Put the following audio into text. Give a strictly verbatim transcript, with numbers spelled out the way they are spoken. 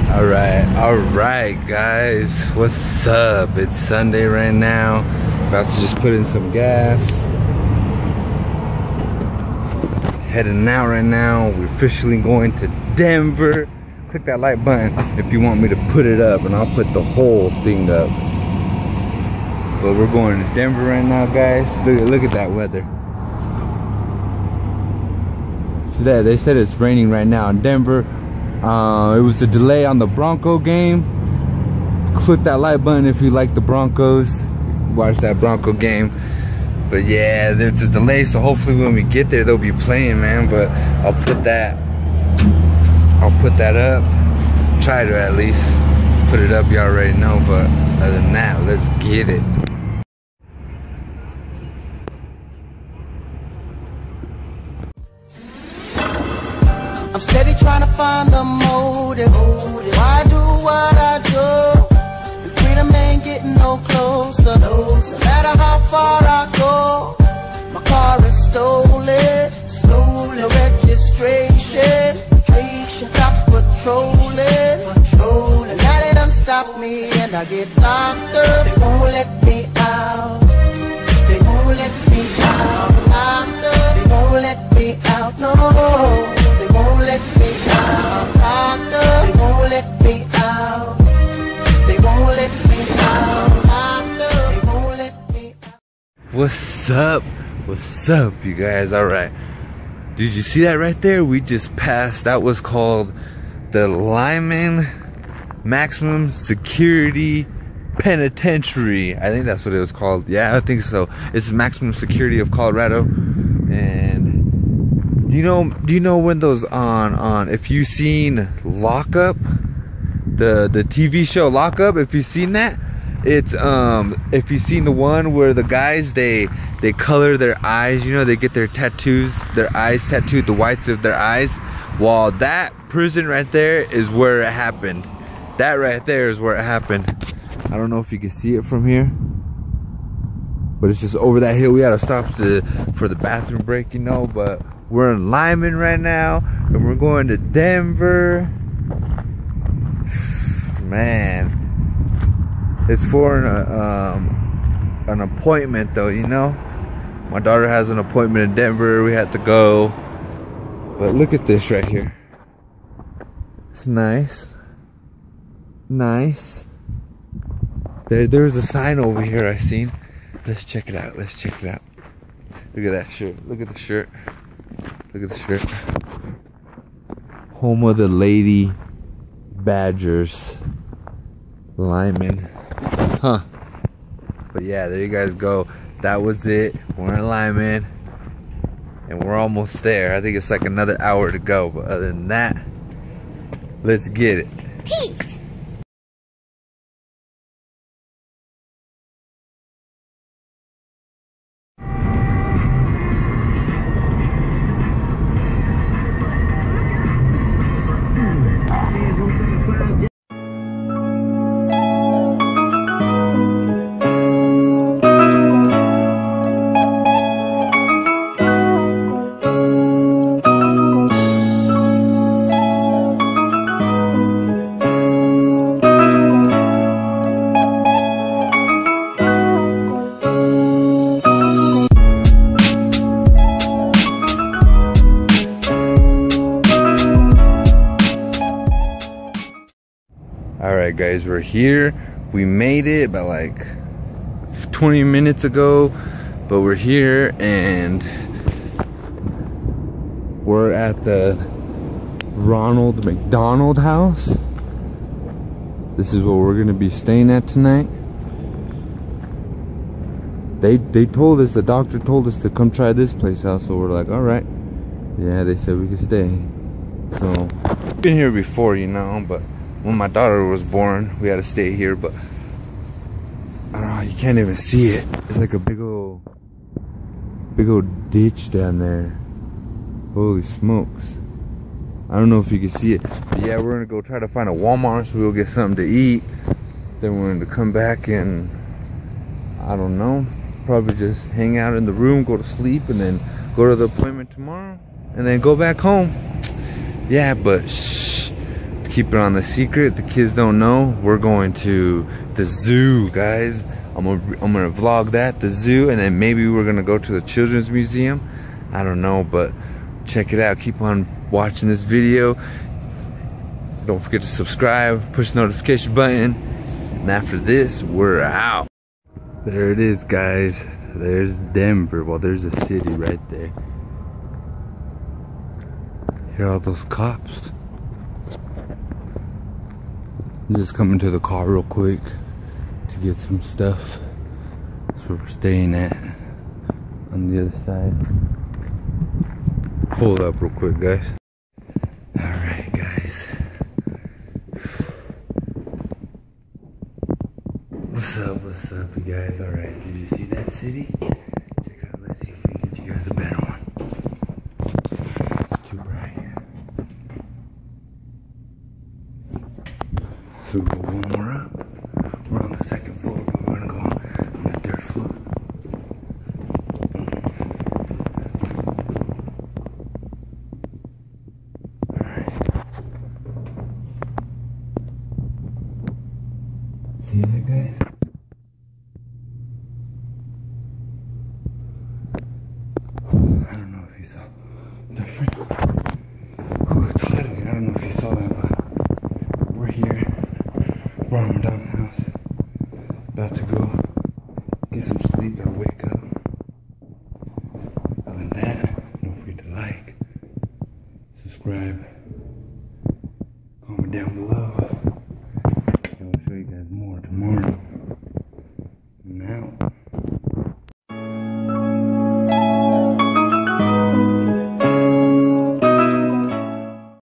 Alright, alright guys, what's up? It's Sunday right now. About to just put in some gas. Heading out right now. We're officially going to Denver. Click that like button if you want me to put it up, and I'll put the whole thing up. But we're going to Denver right now, guys. Look at look at that weather. See that? They said it's raining right now in Denver. Uh, it was a delay on the Bronco game. Click that like button if you like the Broncos. Watch that Bronco game. But yeah, there's a delay, so hopefully when we get there they'll be playing, man. But I'll put that I'll put that up. Try to at least put it up, you already know. But other than that, let's get it. I'm steady trying to find the motive. Why do what I do? And freedom ain't getting no closer. No matter how far I go, my car is stolen. Stolen registration. Cops patrolling. Patrolling. Now they done stop me and I get locked up. They won't let me out. They won't let me out. Locked up. They won't let me out. No. They won't let me out. Locked up. They won't let me out. They won't let me out. Locked up. They won't let me out. What's up? What's up, you guys? Alright. Did you see that right there? We just passed. That was called the Lyman Maximum Security Penitentiary. I think that's what it was called. Yeah, I think so. It's Maximum Security of Colorado. And you know, do you know when those on on if you've seen Lockup, the the T V show Lockup, if you've seen that, it's um if you've seen the one where the guys they they color their eyes, you know, they get their tattoos, their eyes tattooed, the whites of their eyes. Well, that prison right there is where it happened. That right there is where it happened. I don't know if you can see it from here, but it's just over that hill. We gotta stop the for the bathroom break, you know. But we're in Lyman right now, and we're going to Denver. Man, it's for an um an appointment though, you know. My daughter has an appointment in Denver. We had to go. But look at this right here. It's nice. Nice. There, there's a sign over here I seen. Let's check it out. Let's check it out. Look at that shirt. Look at the shirt. Look at the shirt. Home of the Lady Badgers. Lyman. Huh. But yeah, there you guys go. That was it. We're in Lyman. And we're almost there. I think it's like another hour to go. But other than that, let's get it. Peace. Alright guys, we're here. We made it about like twenty minutes ago, but we're here and we're at the Ronald McDonald House. This is what we're gonna be staying at tonight. They they told us, the doctor told us to come try this place out, so we're like, alright. Yeah, they said we could stay. So, been here before, you know, but when my daughter was born, we had to stay here, but I don't know, you can't even see it. It's like a big old, big old ditch down there. Holy smokes. I don't know if you can see it. But yeah, we're gonna go try to find a Walmart so we'll get something to eat. Then we're gonna come back and, I don't know, probably just hang out in the room, go to sleep, and then go to the appointment tomorrow, and then go back home. Yeah, but shh. keep it on the secret. The kids don't know. We're going to the zoo, guys. I'm gonna, I'm gonna vlog that, the zoo, and then maybe we're gonna go to the children's museum. I don't know, but check it out. Keep on watching this video. Don't forget to subscribe, push the notification button, and after this, we're out. There it is, guys. There's Denver. Well, there's a city right there. Here are all those cops. I'm just coming to the car real quick to get some stuff. That's where we're staying at, on the other side. Hold up real quick, guys. Alright, guys. What's up, what's up, you guys? Alright, did you see that city? Check out, let's see if we can get you guys a better one. It's too bright. So we go one more up. We're on the second floor, but we're gonna go on the third floor. Alright. See that, guys? I don't know if you saw that friend. Oh, it's hot in here. I don't know if you saw that, but we're here. We're on Madonna's house. About to go get some sleep. Gotta wake up. Other than that, don't forget to like, subscribe, comment down below.